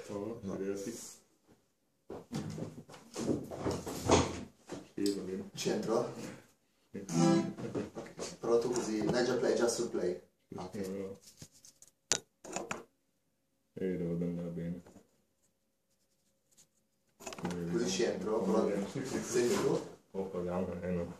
Oh, No. vederti. Sì, va bene. Centro? Sì. Ok, provato così. No, è già play, già sul play. Ah, ok. No. Dovrebbe andare bene. Così centro? Provato. Sì, sì. Segni tu? Oh, proviamo, no.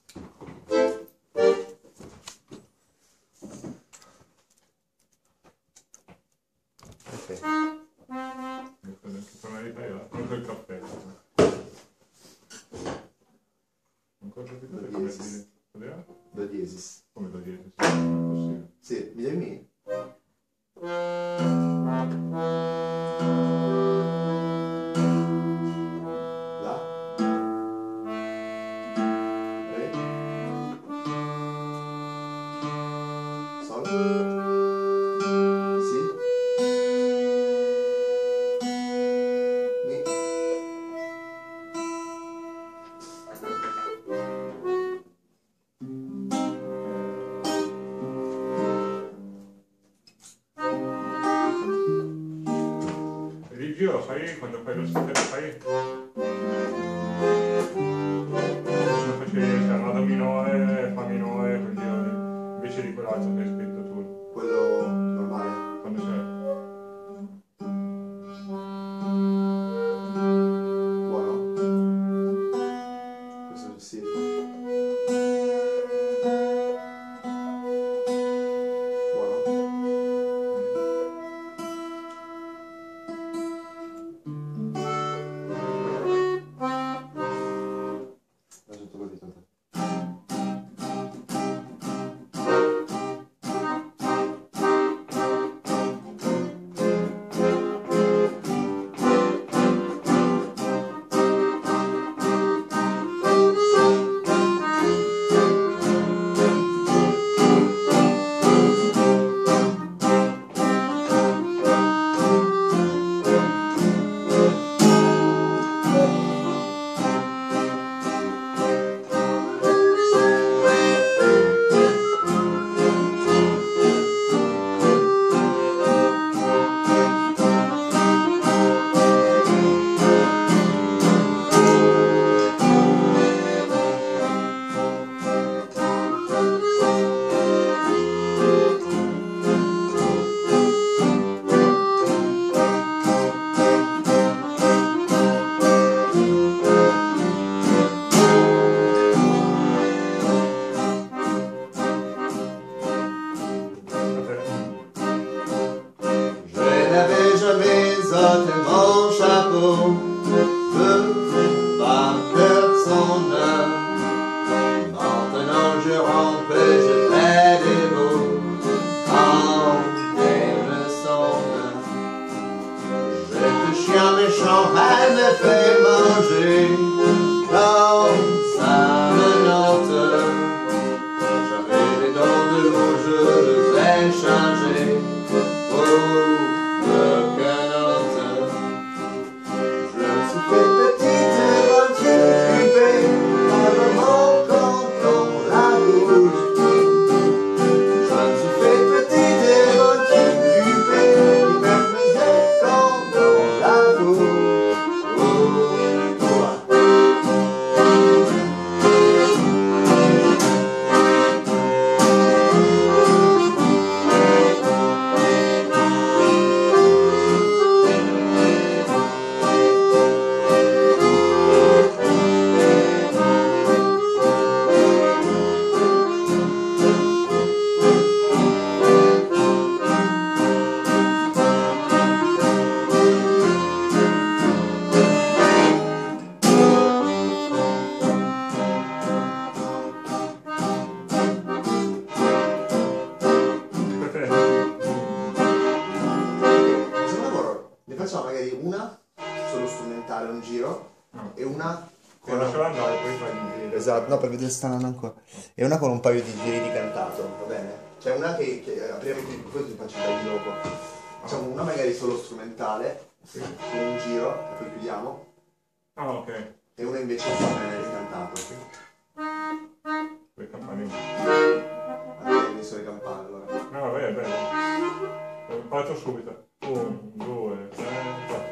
Ok. Mi fa anche tonalità io, anche il caffè. Ancora capito Do come diesis. dire? Vediamo? Do diesis. Come do diesis? Sì, non è possibile. Sì, mi dai mi? La? Re? Sol? Si? Mi? E il giro lo fai quando fai lo step, fai? Come facevi, cioè, vado minore, fa minore, quel giro lì. Invece di quell'altro che hai scritto tu. Quello normale. Quando c'è? Buono? Questo è sì. Buono? Lascia tutto così tanto. Je n'avais jamais ôté mon chapeau devant personne. Maintenant je rampe et je fais des mots quand elle me sonne. Je te chien méchant, elle me fait manger dans sa menotte. J'avais les dents de loup, je les ai changées pour le canotte. Je me suis fait petite aventure huppée par le moment quand on la bouge. Je me suis fait petite aventure huppée qui me faisait quand on la bouge. Facciamo un lavoro, ne facciamo magari una solo strumentale, un giro, e una con Lascialo andare, poi fai il giro. Esatto, no, per vedere se stanno andando ancora. E una con un paio di giri di cantato, va bene? C'è una che apriamo qui, poi ti faccio i tagli dopo. Facciamo una magari solo strumentale, Sì. con un giro, e poi chiudiamo, Ah, ok. e una invece con il cantato. Le campane. Allora, mi sono le campane allora. No, vabbè, è bello. Faccio subito. 1, 2, 3, 4.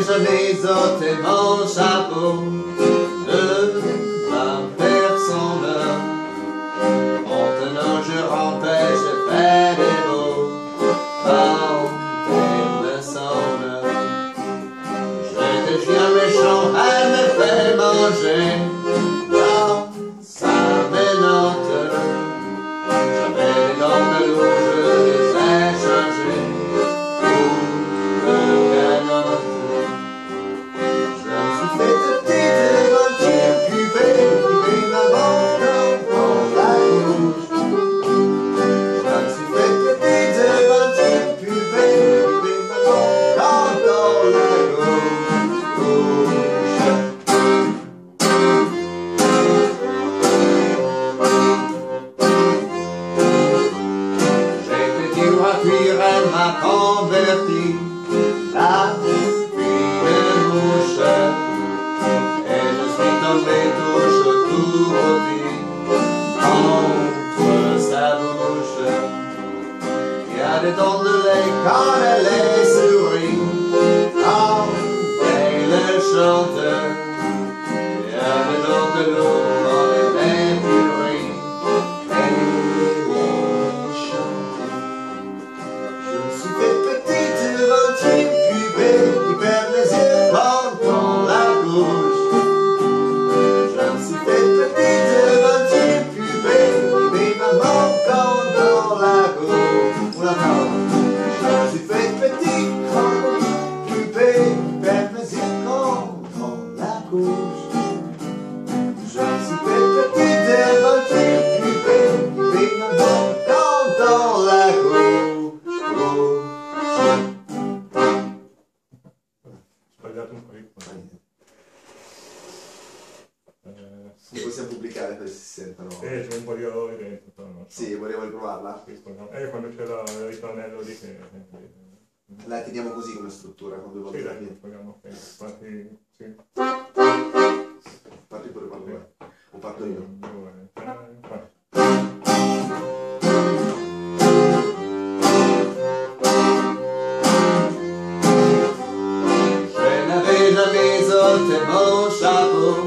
jamais ôté mon chapeau de ma personne. Maintenant je rampais, je fais des beaux quand il me semble. Je deviens méchant, elle me fait manger dans sa ménotte. J'avais des dents de loup, je les ai changées pour une canotte. Je me suis fait de petites voltures cupées qui brillent ma bande dans la couche. Je me suis fait de petites voltures cupées qui brillent ma bande dans la couche. Elle m'a converti, la fille mouche, et je suis tombé touche tout rôti entre sa bouche. Il y a des dents de lait quand elle est souris, quand elle chante. Il y a des dents de l'eau quand elle est purée. Li possiamo pubblicare per se si sentono. C'è un po' di odore dentro, però non so. Sì, volevo riprovarla. Quando c'era il ritornello lì che... La teniamo così come struttura, con due volte la fine. Proviamo, infatti, sì. Parti pure quando o parto io? Je n'avais jamais ôté mon chapeau